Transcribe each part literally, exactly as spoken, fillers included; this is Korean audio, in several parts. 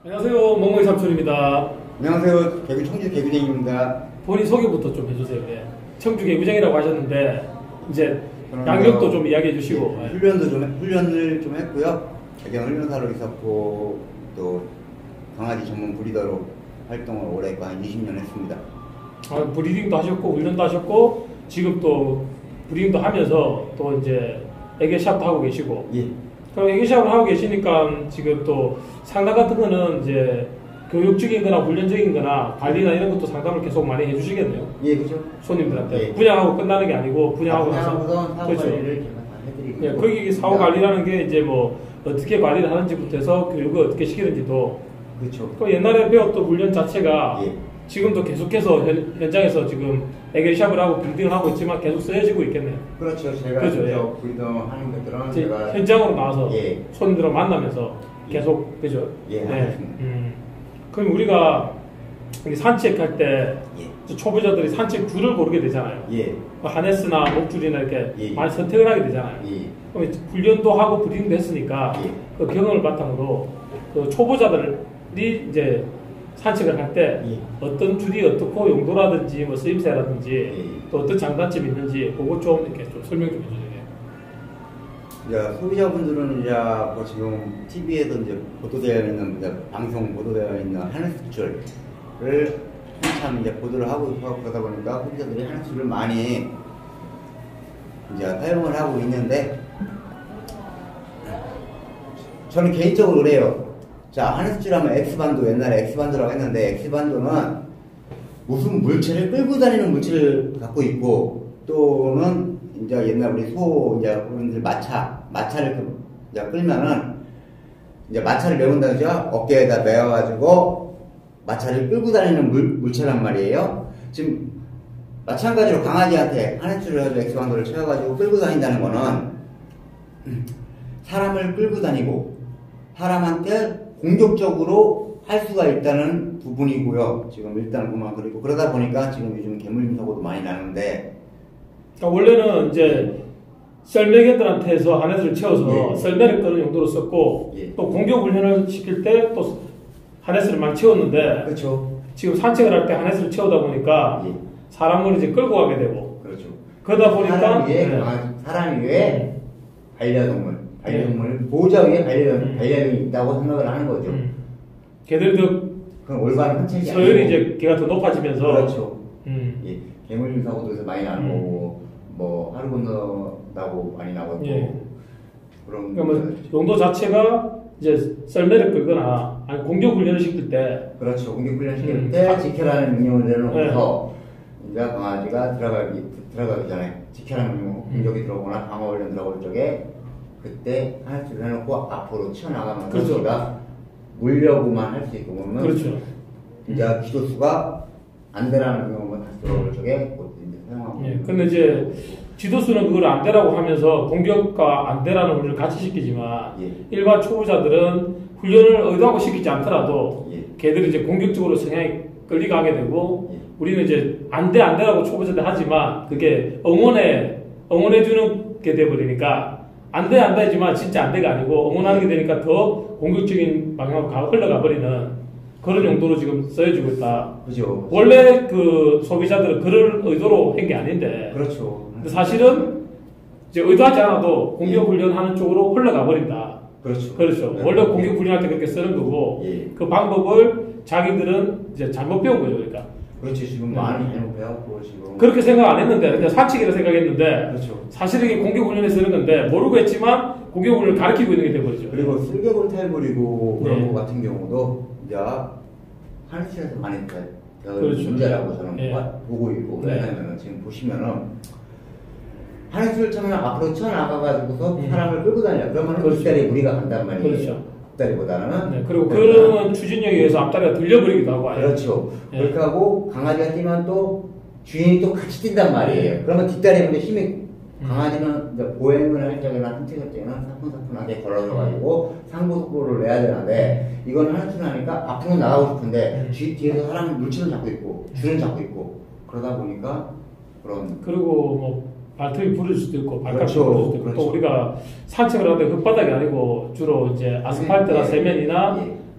안녕하세요, 멍멍이 삼촌입니다. 안녕하세요, 개구 청주 개구쟁이입니다. 본인 소개부터 좀 해주세요. 예. 청주 개구쟁이라고 하셨는데 이제 양력도 좀 이야기해 주시고. 예, 훈련도 좀 훈련을 좀 했고요. 개경 훈련사로 있었고 또 강아지 전문 브리더로 활동을 올해 한 이십 년 했습니다. 아, 브리딩도 하셨고 훈련도 하셨고 지금 또 브리딩도 하면서 또 이제 애견샵도 하고 계시고. 예. 그럼 애견샵을 하고 계시니까 지금 또 상담 같은 거는 이제 교육적인 거나 훈련적인 거나 관리나 이런 것도 상담을 계속 많이 해주시겠네요. 예, 그죠. 손님들한테. 예. 분양하고 끝나는 게 아니고 분양하고 나서. 사후 그렇죠. 관리를 제가 다 해드리고. 예, 거기 사후 관리라는 게 이제 뭐 어떻게 관리를 하는지부터 해서 교육을 어떻게 시키는지도. 그렇죠. 그 옛날에 배웠던 훈련 자체가 예. 지금도 계속해서 현, 현장에서 지금 애견샵을 하고 빌딩을 하고 있지만 계속 쓰여지고 있겠네요. 그렇죠. 제가 그렇죠, 저 브리더 하는 것들은 이제 제가 현장으로 나와서 예. 손님들을 만나면서 계속 그죠? 예, 네. 알겠습니다. 음. 그럼 우리가 여기 산책할 때 예. 초보자들이 산책 줄을 고르게 되잖아요. 예. 뭐 하네스나 목줄이나 이렇게 예. 많이 선택을 하게 되잖아요. 예. 그럼 이제 훈련도 하고 브리딩도 했으니까 예. 그 경험을 바탕으로 그 초보자들이 이제 산책을 할 때 예. 어떤 줄이 어떻고 용도라든지 뭐 쓰임새라든지 예. 또 어떤 장단점이 있는지 그거 좀 이렇게 좀 설명 좀 해주세요. 이제 소비자분들은 이제 뭐 지금 티비에도 이제 보도되어 있는 이제 방송 보도되어 있는 하네스줄을 한참 이제 보도를 하고 있고 그러다 보니까 소비자들이 하네스줄을 많이 이제 사용을 하고 있는데 저는 개인적으로 그래요. 자, 하네스줄 하면 X반도, 옛날에 X반도라고 했는데 X반도는 무슨 물체를 끌고 다니는 물체를 갖고 있고 또는 이제 옛날 우리 소 이제 어른들 마차 마차를 이제 끌면은 이제 마차를 메운다 그죠? 어깨에다 메어가지고 마차를 끌고 다니는 물 물체란 말이에요. 지금 마찬가지로 강아지한테 하네스줄을 해서 엑스반도를 채워가지고 끌고 다닌다는 거는 사람을 끌고 다니고 사람한테 공격적으로 할 수가 있다는 부분이고요. 지금 일단 그만 그리고 그러다 보니까 지금 요즘 개물림 사고도 많이 나는데. 그러니까 원래는 이제 썰매견들한테서 하네스를 채워서 예. 썰매를 끄는 용도로 썼고 예. 또 공격 훈련을 시킬 때 또 하네스를 많이 채웠는데 그렇죠. 지금 산책을 할 때 하네스를 채우다 보니까 예. 사람을 이제 끌고 가게 되고 그렇죠. 그러다 보니까 사람 위에 네. 사람 위에 반려동물 반려동물 네. 보호자 위에 반려 음. 반려동물이 있다고 생각을 하는 거죠. 음. 걔들이 더 그건 올바른 헌책이 아니고 서열이 이제 걔가 더 높아지면서 그렇죠. 음. 예. 개물림 사고도 그래서 많이 나는 음. 거고 뭐 하루 건너다고 많이 나고 예. 그런 그러니까 뭐 용도 자체가 이제 썰매를 끌거나 아니 공격 훈련을 시킬 때 그렇죠. 공격 훈련 시킬 음. 때 지켜라는 명령을 내려놓고서 네. 이제 강아지가 들어가기 들어가기 전에 지켜라는 명령 공격이 음. 들어오거나 방어 훈련 들어올 적에 그때 하나씩 해놓고 앞으로 튀어나가면서 그렇죠. 지가 물려고만 할 수 있고 그러면 그렇죠. 이제 기도수가 안 되라는 경우는 다시 들어올 적에 그것도 이제 사용하고. 예. 근데 이제 지도수는 그걸 안 되라고 하면서 공격과 안 되라는 훈련을 같이 시키지만 예. 일반 초보자들은 훈련을 의도하고 시키지 않더라도 예. 걔들이 이제 공격적으로 성향이 끌려가게 되고 예. 우리는 이제 안 돼 안 되라고 초보자들 하지만 그게 응원해 응원해 주는 게 돼버리니까 안 돼 안 되지만 진짜 안 돼가 아니고 응원하는 게 되니까 더 공격적인 방향으로 가, 흘러가 버리는 그런 용도로 지금 써여지고 있다. 그죠. 원래 그 소비자들은 그럴 의도로 한 게 아닌데. 그렇죠. 근데 사실은 이제 의도하지 않아도 공격 훈련하는 쪽으로 흘러가 버린다. 그렇죠. 그렇죠. 네. 원래 공격 훈련할 때 그렇게 쓰는 거고 예. 그 방법을 자기들은 이제 잘못 배운 거죠, 그러니까. 그렇지. 지금 네. 많이 잘못 배웠고 지금. 그렇게 생각 안 했는데 그냥 산책이라 생각했는데 그렇죠. 사실 이게 공격 훈련에 쓰는 건데 모르고 했지만 공격 훈련을 가르치고 있는 게 돼버리죠. 그리고 쓸개골 탈부리고 그런 네. 거 같은 경우도 이제 하늘실에서 많이 배- 배운 그렇죠. 문제라고 저는 네. 봐- 보고 있고 네. 왜냐하면 지금 보시면은 하늘실 처음에 앞으로 쳐나가가지고서 음. 사람을 끌고 다녀. 그러면 그렇죠. 뒷다리 무리가 간단 말이에요. 그렇죠. 뒷다리보다는. 네, 그리고 그러니까 그런 추진력에 의해서 앞다리가 들려버리기도 하고. 아예. 그렇죠. 네. 그렇게 하고 강아지가 뛰면 또 주인이 또 같이 뛴단 말이에요. 네. 그러면 뒷다리에 먼저 힘이 음. 강아지는 이제 보행을 할 적이나 산책할 때는 사뿐사뿐하게 걸어서가지고 상부 속도를 내야 되는데 이거는 하늘줄 하니까 앞으로 나가고 싶은데 음. 뒤, 뒤에서 사람이 물질을 잡고 있고 줄을 잡고 있고 그러다 보니까 그런 그리고 뭐 발톱이 부러질 수도 있고 발가락이 그렇죠. 부러질 수도 있고 그렇죠. 또 우리가 산책을 하는데 흙바닥이 아니고 주로 이제 아스팔트나 예. 세면이나 예.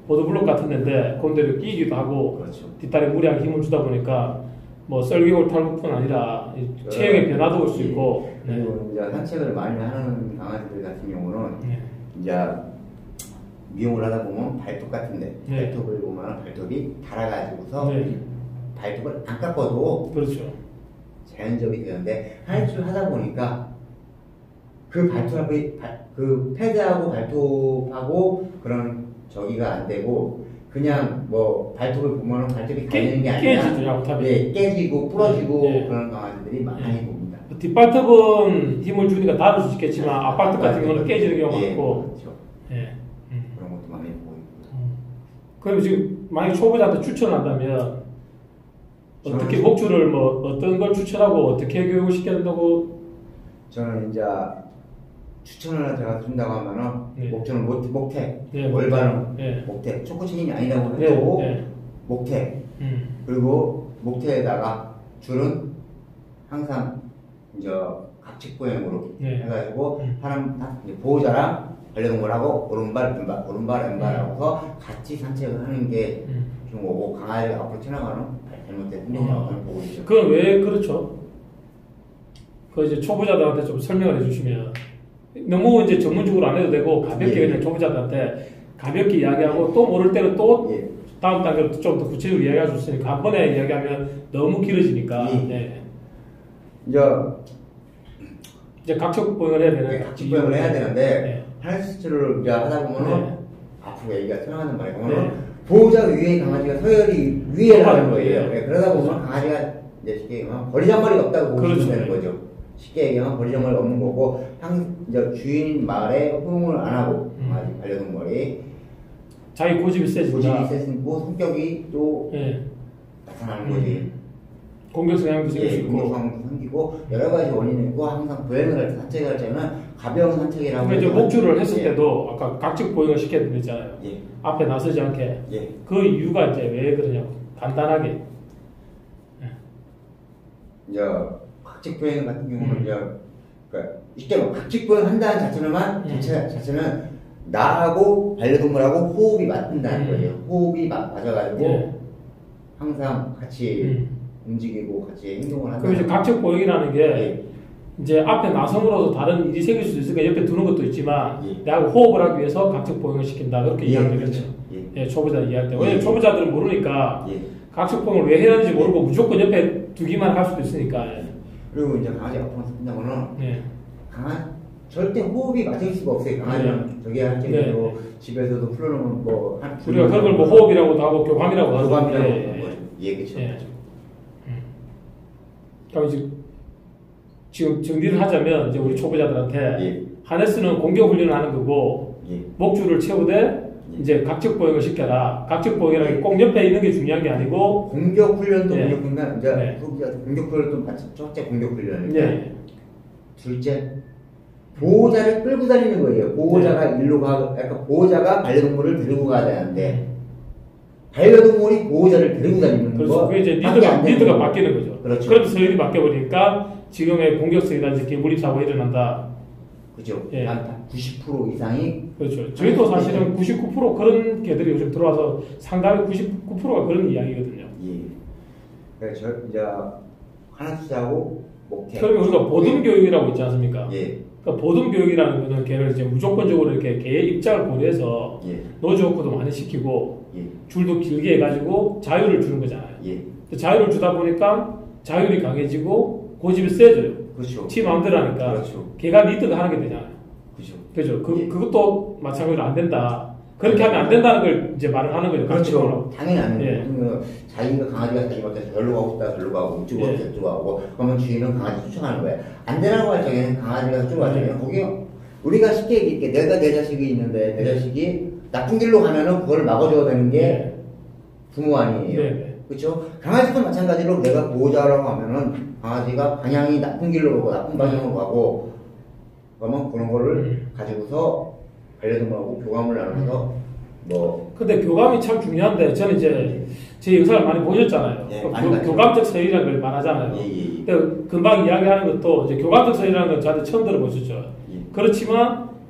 보도블록 같은 데인데 그런데를 끼기도 하고 그렇죠. 뒷다리에 무리하게 힘을 주다 보니까 뭐 썰기골 탈북뿐 아니라 이 체형의 변화도 올 수 예. 있고 네. 그리고 이제 산책을 많이 하는 강아지들 같은 경우는 네. 이제 미용을 하다 보면 발톱 같은데 네. 발톱을 보면 발톱이 달아가지고서 네. 발톱을 안 깎아도 그렇죠. 자연적이 되는데 하이트를 하다 보니까 그 발톱하고 그 패드하고 발톱하고 그런 저기가 안 되고 그냥 뭐 발톱을 보면은 발톱이 갈리는 게 아니라 깨지죠, 잘못하면. 예, 깨지고 부러지고 네. 그런 강아지들이 많이 네. 봅니다. 뒷발톱은 힘을 주니까 다룰 수 있겠지만 앞발톱 같은 경우는 깨지는 경우가 예, 많고 그렇죠. 예. 음. 그런 것도 많이 보고 있고요. 음. 그럼 지금 만약 초보자한테 추천한다면 어떻게 저는- 목줄을 뭐 어떤 걸 추천하고 어떻게 교육을 시켜야 된다고 저는 이제 추천을 제가 준다고 하면은 네. 목줄은 목, 목택, 네, 올바른 네. 목택, 초코 책임이 아니라고 네, 해도 네. 목택 음. 그리고 목태에다가 줄은 항상 이제 각측보행으로 네. 해가지고 음. 사람 다 이제 보호자랑 반려동물하고 오른발 왼발 오른발 왼발하고서 같이 산책을 하는 게 음. 좀 오고 강아지가 앞으로 튀어나가는 잘못된 행동이라고 저는 보고 있죠. 그건 왜 그렇죠? 그 이제 초보자들한테 좀 설명을 해주시면 너무 이제 전문적으로 안 해도 되고 가볍게 예. 그냥 초보자들한테 가볍게 이야기하고 또 모를 때는 또 예. 다음 단계로 좀 더 구체적으로 이야기할 수 있으니까 한 번에 이야기하면 너무 길어지니까 예. 네. 이제 이제 각척 보행을 해야 되는 네, 각측보행을 해야 되는데 네. 하이스트를 이제 하다 보면은 네. 앞으로 얘기가 튀어나가는 말이에요. 네. 보호자 위에 강아지가 서열이 위에 나가는 거예요. 네. 네, 그러다 보면 강아지가 이제 쉽게 얘기하면 버리장머리가 없다고 보시면 그렇죠. 되는 거죠. 쉽게 얘기하면 버리장머리가 없는 거고 항 이제 주인 말에 호응을 안 하고 음. 강아지 반려동물이 자기 고집이 고집이 세지니까 세지고 성격이 또 네. 나타나는 거지. 음. 공격 성향도 생길 수 예, 있고 공격성도 생기고 여러 가지 원인이 있고 항상 보행을 할 때 산책을 할 때는 가벼운 산책이라고 그러니까 이제 해서 목줄을 했을 예. 때도 아까 각척 보행을 시켜야 되잖아요. 예. 앞에 나서지 않게 예. 그 이유가 이제 왜 그러냐고 간단하게 이제 각직보행 같은 경우는 음. 이제 그러니까 쉽게 말하면 각직보행 한다는 자체만 음. 자체 자체는 나하고 반려동물하고 호흡이 맞는다는 음. 거예요. 호흡이 맞, 맞아가지고 예. 항상 같이 음. 움직이고 같이 행동을 한다. 그럼 이제 각척 보행이라는 게 예. 이제 앞에 나섬으로서 다른 일이 생길 수도 있으니까 옆에 두는 것도 있지만 예. 내하고 호흡을 하기 위해서 각척 보행을 시킨다 그렇게 예, 이야기하겠죠. 그렇죠. 예. 예, 초보자 이야기할 때. 왜냐면 예. 초보자들은 모르니까 예. 각척 보행을 왜 해야 하는지 모르고 무조건 옆에 두기만 할 수도 있으니까. 예. 그리고 이제 강아지 아프면서 끝나고는 예. 강아 절대 호흡이 맞을 수가 없어요. 강아지는 저기 할 네. 때도 집에서도 풀어놓으면 뭐 한, 우리가 그걸 뭐 호흡이라고도 하고 교감이라고 하죠. 교감이라고 예, 하는 예. 거죠. 예, 그렇죠. 예. 음. 그럼 이제 지금 정리를 하자면 이제 우리 초보자들한테 예. 하네스는 공격 훈련을 하는 거고 예. 목줄을 채우되 이제 각적 보행을 시켜라. 각적 보행이라는 게 꼭 옆에 있는 게 중요한 게 아니고 공격 훈련도 네. 공격 훈련 이제 네. 소비자 공격 훈련도 마치 첫째 공격 훈련인데 네. 둘째 보호자를 끌고 다니는 거예요. 보호자가 일로 가, 약간 보호자가 반려동물을 데리고 가야 되는데 반려동물이 보호자를 데리고 다니는 그렇죠. 거. 그게 이제 밖에 리드가, 안 되는 리드가 거예요. 바뀌는 거죠. 그렇죠. 그럼 서열이 바뀌어버리니까 지금의 공격성이라든지 개물입 사고가 일어난다. 그죠. 예. 한 구십 퍼센트 이상이 그렇죠. 저희도 사실은 구십구 퍼센트 그런 개들이 요즘 들어와서 상당히 구십구 퍼센트가 그런 이야기거든요. 예. 그래서 저 이제 하나수자하고 목태. 그러면 우리가 보듬 교육이라고 있지 않습니까? 예. 그러니까 보듬 교육이라는 거는 걔를 이제 무조건적으로 이렇게 개의 입장을 고려해서 예. 노즈워크도 많이 시키고 예. 줄도 길게 해가지고 자유를 주는 거잖아요. 예. 자유를 주다 보니까 자율이 강해지고 고집이 세져요. 그렇죠. 지 마음대로 하니까 그렇죠. 걔가 리드가 하는 게 되잖아요. 그죠. 그죠? 그, 예. 그것도 마찬가지로 안 된다. 그렇게 하면 안 된다는 걸 이제 말을 하는 거죠. 그렇죠. 당연히 안 예. 돼요. 자기가 강아지가 자기 같아 절로 가고 싶다 절로 가고 이쪽으로 예. 저쪽으로 가고 그러면 주인은 강아지 쫓아가는 거예요. 안 되라고 할 적에는 강아지가 저쪽으로 갈 적에는 거기 우리가 쉽게 얘기할게 내가 내 자식이 있는데 내 자식이 나쁜 길로 가면은 그걸 막아줘야 되는 게 네. 부모 아니에요. 네, 네. 그렇죠? 강아지도 마찬가지로 내가 보호자라고 하면은 강아지가 방향이 나쁜 길로 가고 나쁜 방향으로 가고 그러면 그런 거를 음. 가지고서 반려동물하고 교감을 나누면서 뭐 근데 교감이 참 중요한데 저는 이제 제 영상을 많이 보셨잖아요. 예, 그 많이 교, 봤죠. 교감적 서열이라는 걸 말하잖아요. 예, 예, 예. 근데 금방 이야기하는 것도 이제 교감적 서열이라는 건 저한테 처음 들어보셨죠. 예. 그렇지만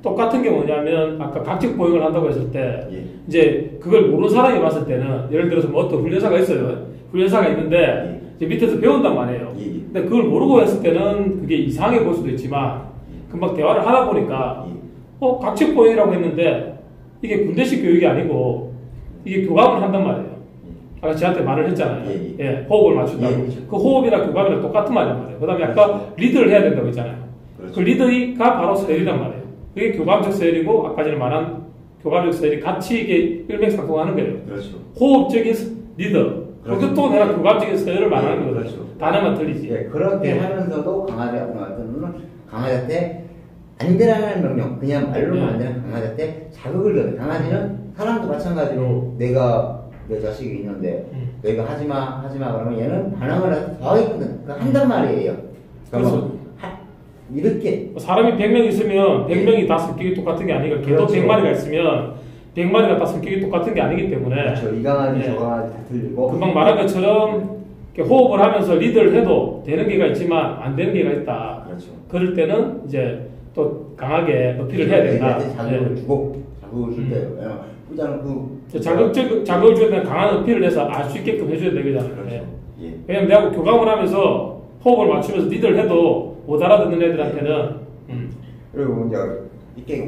똑같은 게 뭐냐면 아까 각직 보행을 한다고 했을 때 예. 이제 그걸 모르는 사람이 봤을 때는 예를 들어서 뭐 어떤 훈련사가 있어요. 훈련사가 있는데 예. 이제 밑에서 배운단 말이에요. 예. 근데 그걸 모르고 했을 때는 그게 이상해 볼 수도 있지만 금방 대화를 하다 보니까 예. 어 각직 보행이라고 했는데 이게 군대식 교육이 아니고 이게 교감을 한단 말이에요. 아까 저한테 말을 했잖아요. 예, 예, 호흡을 맞춘다고. 예, 그렇죠. 그 호흡이랑 교감이랑 똑같은 말이란 말이에요. 그 다음에 아까 그렇죠. 리드를 해야 된다고 했잖아요. 그렇죠. 그 리드가 바로 서열이란 말이에요. 그게 교감적 서열이고 아까 전에 말한 교감적 서열이 같이 이게 일맥상통하는 거예요. 그렇죠. 호흡적인 리더. 그렇죠. 그것도 내가 교감적인 서열을 말하는 예, 거거든요. 그렇죠. 단어만 틀리지. 예, 그렇게 예. 하면서도 강아지 같은 경우는 강아지한테 안 되라는 명령, 그냥 말로만 예. 안 되는 강아지한테 자극을 줘요. 강아지는 사람도 마찬가지로 내가 내 자식이 있는데 음. 내가 하지마 하지마 그러면 얘는 반항을 해서 더 하거든. 그러니까 한단 말이에요. 그러면 그렇죠. 하- 이렇게 사람이 백 명 있으면 백 명이 다 성격이 똑같은 게 아니고 개도 그렇죠. 백 마리가 있으면 백 마리가 다 성격이 똑같은 게 아니기 때문에 그렇죠. 이 강아지 예. 저 강아지 다 틀리고 금방 말한 것처럼 이렇게 호흡을 하면서 리드를 해도 되는 게가 있지만 안 되는 게가 있다. 그렇죠. 그럴 때는 이제 또 강하게 어필을 해야 된다. 애들한테 자극을 예. 주고 자극을 줄 음. 때요. 그다음 그 자극적 자극을 줘야 되는 강한 어필을 해서 알 수 있게끔 해줘야 되거든요. 그렇죠. 예. 예. 왜냐면 내가 교감을 하면서 호흡을 맞추면서 리드를 해도 못 알아듣는 애들한테는 음. 그리고 이제 이게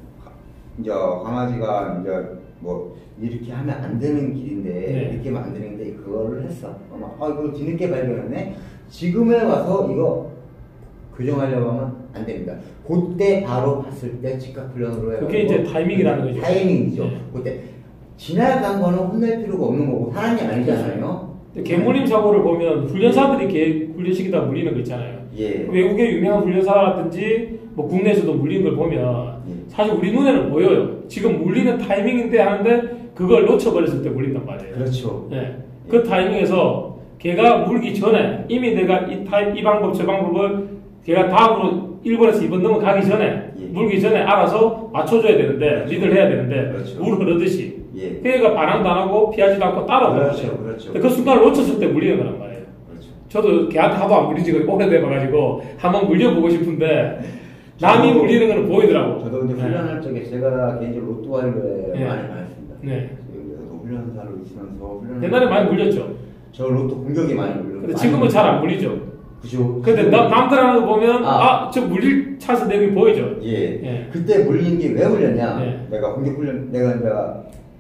이제 강아지가 이제 뭐 이렇게 하면 안 되는 길인데 네. 이렇게 하면 안 되는데 그거를 했어. 아마 아 이거 뒤늦게 발견했네. 지금에 와서 이거 교정하려고 하면 안 됩니다. 그때 바로 봤을 때 즉각 훈련으로 해서 그게 이제 타이밍이라는 거죠. 타이밍이죠. 네. 그때 지나간 거는 혼낼 필요가 없는 거고 사람이 아니잖아요. 근데 개물림 사고를 보면 훈련사들이 개 훈련시키다 물리는 거 있잖아요. 예. 외국의 유명한 훈련사라든지 뭐 국내에서도 물리는 걸 보면 예. 사실 우리 눈에는 보여요. 지금 물리는 타이밍인데 하는데 그걸 놓쳐버렸을 때 물린단 말이에요. 그렇죠. 네. 그 타이밍에서 걔가 물기 전에 이미 내가 이, 타이, 이 방법 저 방법을 걔가 다음으로 일 번에서 이 번 넘어가기 전에 예. 물기 전에 알아서 맞춰줘야 되는데 그렇죠. 리드를 해야 되는데 그렇죠. 물 흐르듯이 예. 걔가 반항도 안 하고 피하지도 않고 따라오는 그렇죠. 거예요. 그렇죠. 근데 그 순간을 놓쳤을 때 물리는 거란 말이에요. 그렇죠. 저도 걔한테 하도 안 물리지 오래돼봐가지고 한번 물려보고 싶은데 남이 저도- 물리는 거는 보이더라고. 저도 이제 네. 훈련할 적에 제가 개인적으로 로또와일러에 네. 많이 다녔습니다. 네. 여기서도 훈련사로 있으면서 훈련. 옛날에 많이 물렸죠. 저 로또 공격이 많이 물려. 근데 지금은 잘 안 물리죠. 그죠. 근데 나, 남들 하는 거 보면 아. 아 저 물릴 찬스 내용이 보이죠. 예. 예. 그때 물린 게 왜 물렸냐? 예. 내가 공격 훈련 내가 내가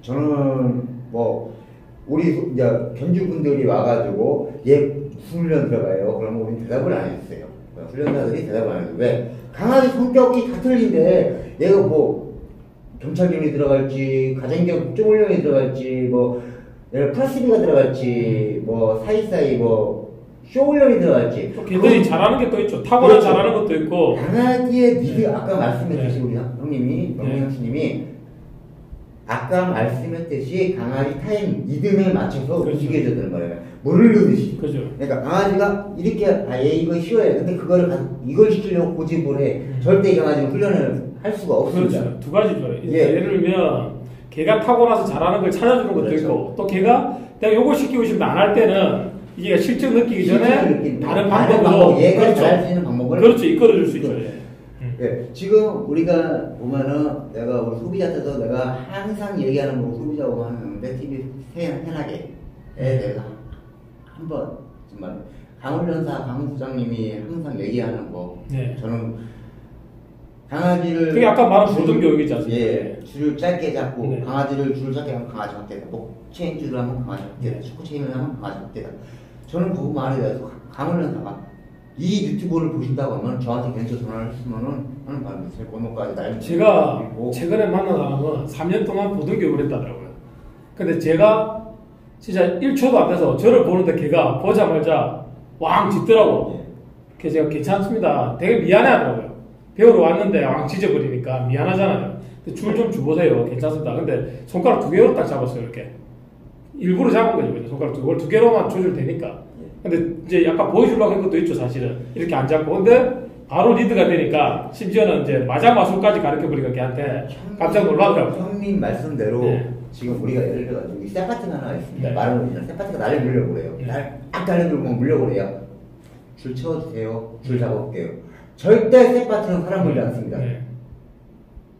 저는 뭐 우리 소- 이제 견주 분들이 와가지고 얘 무슨 훈련 들어가요? 그러면 우리 대답을 안 했어요. 훈련사들이 대답을 안 했어요. 왜? 강아지 성격이 다 틀린데 얘가 뭐 경찰견이 들어갈지 가정경 국정훈련이 들어갈지 뭐 내가 플라스비가 들어갈지 뭐 사이사이 뭐 쇼훈련이 들어갈지 또 걔들이 잘하는 게 또 있죠. 타고난 그렇죠. 잘하는 것도 있고. 강아지의 니드 네. 아까 말씀해 네. 주신 우리 형님이 명명 스님이 아까 말씀했듯이 강아지 타임 리듬에 맞춰서 그렇죠. 움직여줘야 되는 거예요. 물을 넣듯이. 그죠. 그러니까 강아지가 이렇게 아 얘 이거 쉬워야 돼. 근데 그거를 가서 이걸 시키려고 고집을 해. 음. 절대 이 강아지는 훈련을 할 수가 없습니다. 그렇죠. 두 가지죠. 예. 예를 들면 걔가 타고나서 잘하는 걸 찾아주는 것도 그렇죠. 있고 또 걔가 내가 요걸 시키고 싶은데 안 할 때는 이게 실증 느끼기 전에 실제로 느끼는 다른 다른 방법으로 방법, 얘가 그렇죠. 잘할 수 있는 방법을 그렇죠. 이끌어줄 수 있죠. 그렇죠. 예. 음. 예, 지금 우리가 보면은 내가 우리 소비자한테서 내가 항상 얘기하는 거 소비자 오면하는데 티비 편하게에 대해서 한번 정말 강훈련사 강 부장님이 항상 얘기하는 거 네. 저는 강아지를 그게 아까 말한 줄- 고등 교육이지 않습니까? 예, 줄을 짧게 잡고 네. 강아지를 줄을 짧게 하면 강아지 확대다, 목 체인 줄을 하면 강아지 확대다, 네. 축구 체인을 하면 강아지 확대다. 저는 그 말에 대해서 강훈련사가 이 유튜브를 보신다고 하면 저한테 개인적으로 전화를 했으면은 하는 바람이 제 번호까지 날 제가 그리고 최근에 만난 사람은 삼 년 동안 보등 교육을 했다더라고요. 근데 제가 진짜 일 초도 안 돼서 저를 보는데 걔가 보자마자 왕 짖더라고. 예. 그래서 제가 괜찮습니다. 되게 미안해 하더라고요. 배우러 왔는데 왕 짖어버리니까 미안하잖아요. 줄 좀 주보세요. 괜찮습니다. 근데 손가락 두 개로 딱 잡았어요. 이렇게. 일부러 잡은 거죠. 그냥 손가락 두, 그걸 두 개로만 조절되니까. 근데 이제 약간 보여주려고 한 것도 있죠. 사실은. 이렇게 안 잡고. 근데 바로 리드가 되니까 심지어는 이제 마자마술까지 가르쳐버리니까 걔한테 깜짝 놀라더라고요. 형님 말씀대로 네. 지금 우리가 예를 들어가지고 이 세파트가 하나 있습니다. 네. 말을 못하는 세파트가 나를 물려보래요. 네. 날딱 달려들고 물려보래요. 줄 채워주세요. 줄 잡아볼게요. 절대 세파트는 사람 물지 않습니다. 네.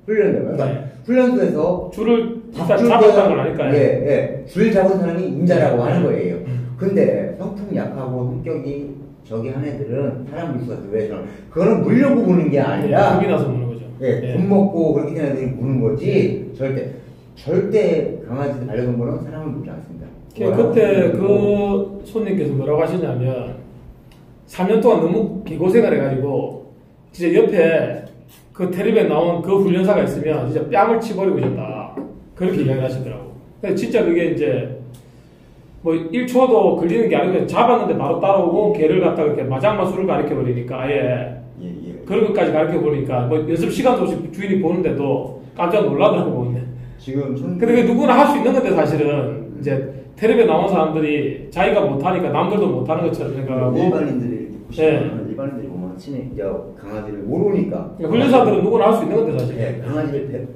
훈련대. 그러니까 네. 훈련소에서 줄을 밥줄 잡았다는 걸 아니까요. 예, 예. 줄 잡은 사람이 임자라고 네. 하는 거예요. 음. 근데 성품 약하고 성격이 저기 한 애들은 사람 물수가 왜 저런 그거는 물려고 무는 게 아니라 겁이 나서 무는 거죠. 예, 네. 돈 먹고 그렇게 된 애들이 무는 거지 절대 절대 강아지 반려동물은 사람을 물지 않습니다. 그때 그 손님께서 뭐라고 하시냐면 삼 년 동안 너무 개고생을 해가지고 진짜 옆에 그 텔레비에 나온 그 훈련사가 있으면 진짜 뺨을 치버리고 싶다 그렇게 이야기를 하시더라고. 근데 진짜 그게 이제 뭐 일 초도 걸리는 게 아니고 그냥 잡았는데 바로 따라오고 개를 갖다가 이렇게 마장마술을 가르쳐 버리니까 아예 예, 예. 그런 것까지 가르쳐 보니까 뭐 연습 시간도 없이 주인이 보는데도 깜짝 놀라더라고. 지금 천... 근데 그게 누구나 할 수 있는 건데 사실은 이제 텔레비에 나온 사람들이 자기가 못하니까 남들도 못하는 것처럼 생각하고 일반인들이 이렇게 보시면 네. 일반인들이 보면 친히 이제 강아지를 모르니까 훈련사들은 누구나 할 수 있는 건데 사실. 네, 강아지를 배,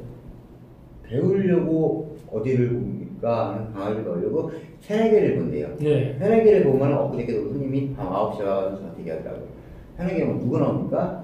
배우려고 어디를 봅니까 하는 강아지를 배우려고 세네 개를 본대요. 네. 세네 개를 보면 엊그저께도 손님이 밤 아홉 시에 와서 저한테 얘기하더라고요. 세네 개면 누가 나옵니까?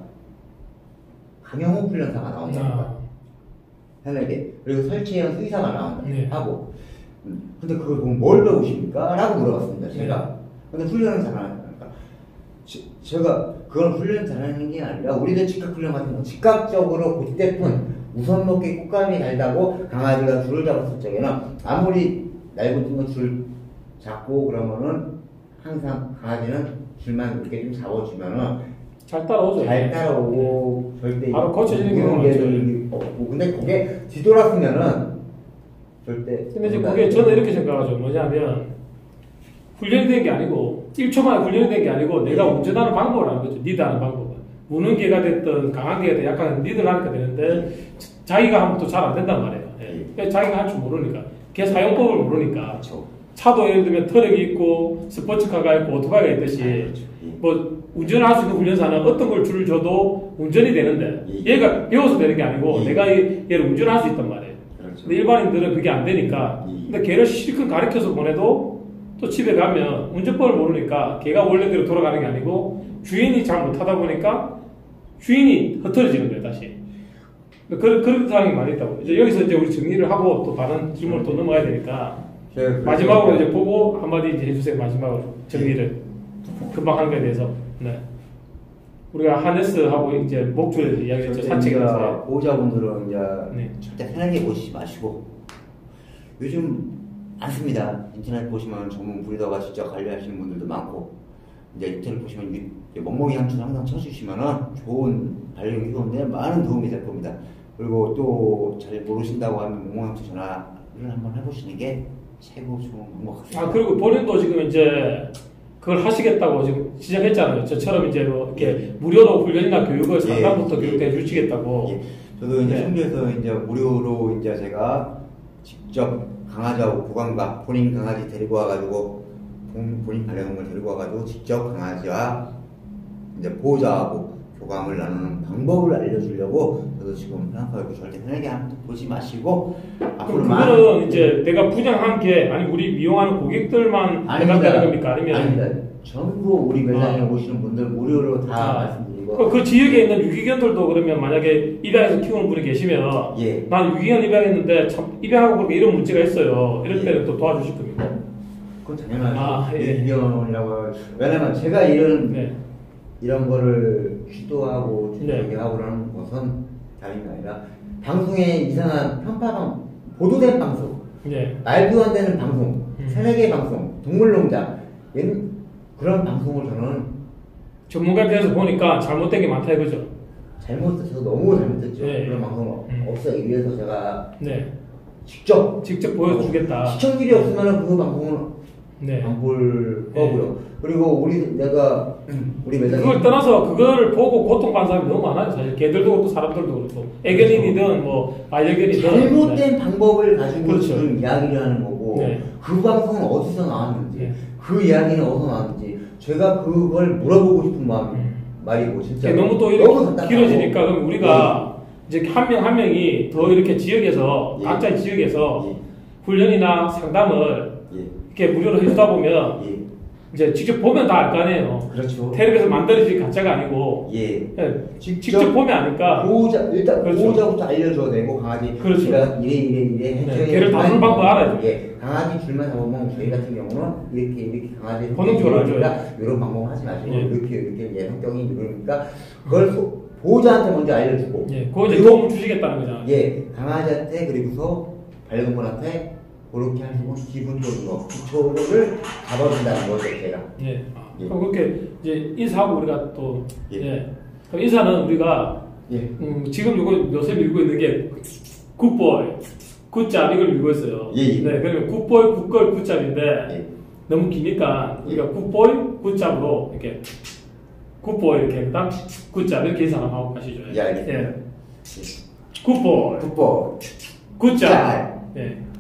강영호 훈련사가 나온답니다. 아. 세네 개. 그리고 설치현 수의사가 나온다 네. 하고 음, 근데 그걸 보면 뭘 배우십니까? 라고 물어봤습니다. 제가. 네. 근데 훈련은 잘하니까. 지, 제가 그건 훈련 잘하는 게 아니라 우리들 직각훈련 같은 거 즉각적으로 그때뿐 우선 먹기 꽃감이 달다고 강아지가 줄을 잡았을 적에는 아무리 날붙은 줄 잡고 그러면은 항상 강아지는 줄만 이렇게 좀 잡아주면은 잘 따라오죠. 잘 따라오고 절대 바로 고쳐지는 경우는 없고 근데 그게 뒤돌았으면은 절대 근데 이제 그게 저는 이렇게 생각하죠. 뭐냐면 훈련이 된 게 아니고 일 초 만에 훈련이 된 게 아니고 내가 운전하는 방법을 아는 거죠. 리드하는 방법은. 무는 개가 됐든 강한 개가 됐든 약간 리드를 하니까 되는데 자기가 하면 또 잘 안 된단 말이에요. 예. 자기가 할 줄 모르니까. 개 사용법을 모르니까. 그렇죠. 차도 예를 들면 트럭이 있고 스포츠카가 있고 오토바이가 있듯이 그렇죠. 뭐 운전을 할 수 있는 훈련사는 어떤 걸 줄을 줘도 운전이 되는데 예. 얘가 배워서 되는 게 아니고 예. 내가 얘를 운전할 수 있단 말이에요. 그렇죠. 근데 일반인들은 그게 안 되니까 예. 근데 걔를 실컷 가르쳐서 보내도 또 집에 가면 운전법을 모르니까 걔가 원래대로 돌아가는 게 아니고 주인이 잘 못하다 보니까 주인이 흩어지는 거예요 다시. 그런 그런 상황이 많이 있다고. 이제 여기서 이제 우리 정리를 하고 또 다른 질문을 또 넘어가야 되니까 마지막으로 이제 보고 한마디 이제 해주세요. 마지막으로 정리를 금방 한 거에 대해서. 네. 우리가 하네스하고 이제 목줄에서 이야기했죠. 산책에 대해서. 보호자분들은 이제 네. 절대 편하게 보시지 마시고 요즘 많습니다. 인터넷 보시면 전문 브리더가 직접 관리하시는 분들도 많고 이제 인터넷 보시면 유, 멍멍이 향출 항상 쳐주시면은 좋은 반려견 키우는데 많은 도움이 될 겁니다. 그리고 또 잘 모르신다고 하면 멍멍이 향출 전화를 한번 해보시는 게 최고 좋은 방법 같습니다. 아 그리고 본인도 지금 이제 그걸 하시겠다고 지금 시작했잖아요. 저처럼 이제 뭐 이렇게 예. 무료로 훈련이나 교육을 예. 상담부터 예. 교육해 주시겠다고. 예. 저도 이제 네. 충주에서 이제 무료로 이제 제가 직접 강아지하고 보관과 본인 강아지 데리고 와가지고 본, 본인 반려동물 데리고 와가지고 직접 강아지와 이제 보호자하고 교감을 나누는 방법을 알려주려고 저도 지금 생각하고 절대 편하게 보지 마시고 앞으로 그럼 많은 그거는 이제 내가 분양한 게 아니 우리 미용하는 고객들만 해당되는 겁니까? 아니면 아닙니다. 전부 우리 매장에 아. 오시는 분들 무료로 다 아. 말씀드리고 그, 그 지역에 있는 유기견들도 그러면 만약에 입양해서 키우는 분이 계시면 예. 난 유기견 입양했는데 참 입양하고 그렇게 이런 문제가 있어요. 이럴 예. 때는 또 도와주실 겁니까? 그건 당연하죠. 아, 예. 유기견이라고 왜냐면 제가 이런 네. 이런 거를 기도하고 네. 주의하고 그러는 것은 다른 게 아니라 방송에 이상한 편파방 보도된 방송 네. 말도 안 되는 방송 음. 새내기 방송 동물농장 이런 그런 방송을 저는 전문가 입장에서 보니까 잘못된 게 많다 이거죠. 잘못해서 너무 잘못했죠. 네. 그런 방송 음. 없애기 위해서 제가 네. 직접 직접 보여주겠다. 시청률이 없으면 그 방송은 네. 안 볼 거고요. 그리고 우리 내가 우리 매장에 그걸 떠나서 그걸 보고 고통받는 사람이 너무 많아요. 사실 개들도 그렇고 사람들도 그렇고 애견인이든 뭐 반려견이든 잘못된 네. 방법을 가지고 그렇죠. 지금 이야기를 하는 거고 네. 그 방송은 어디서 나왔는지 네. 그 이야기는 어디서 나왔는지 제가 그걸 물어보고 싶은 마음 음. 말이고 진짜 너무 또 이렇게 길어지니까 그럼 우리가 네. 이제 한 명 한 명이 더 이렇게 지역에서 예. 각자의 지역에서 예. 훈련이나 상담을 예. 이렇게 무료로 해주다 보면 예. 이제 직접 보면 다 알 거 아니에요. 그렇죠. 텔레비에서 만들어진 가짜가 아니고 예. 예, 직- 직접 보면 아니까 보호자 일단 그렇죠. 보호자부터 알려줘야 되고 강아지 그렇죠. 얘가 이래 이래 이래 해줘야 네, 걔를 다루는 방법 알아요. 예. 강아지 줄만 잡으면 저희 같은 경우는 이렇게 이렇게 강아지 본능적으로 알죠. 이런 방법 하지 마시고 예. 이렇게 이렇게 얘 성격이 이러니까 그걸 소- 보호자한테 먼저 알려주고 예, 그거 이제 그리고 도움을 주시겠다는 거잖아요. 예 강아지한테 그리고서 반려동물한테 그렇게 하시고 기본적인 거 기초를 잡아준다는 거죠 제가. 예. 아, 예. 그럼 그렇게 이제 인사하고 우리가 또 예. 예. 그럼 인사는 우리가 예. 음, 지금 요거 요새 밀고 있는 게 굿보이, 굿잡 이걸 밀고 있어요. 예, 예. 네, 그러면 굿보이, 굿걸, 굿잡인데 예. 너무 기니까 우리가 굿보이, 굿잡으로 이렇게 굿보이 이렇게 딱 굿잡 이렇게 인사 한번 하고 가시죠. 예, 알겠습니다. 예. 굿보이, 굿볼 굿잡. 자. 예.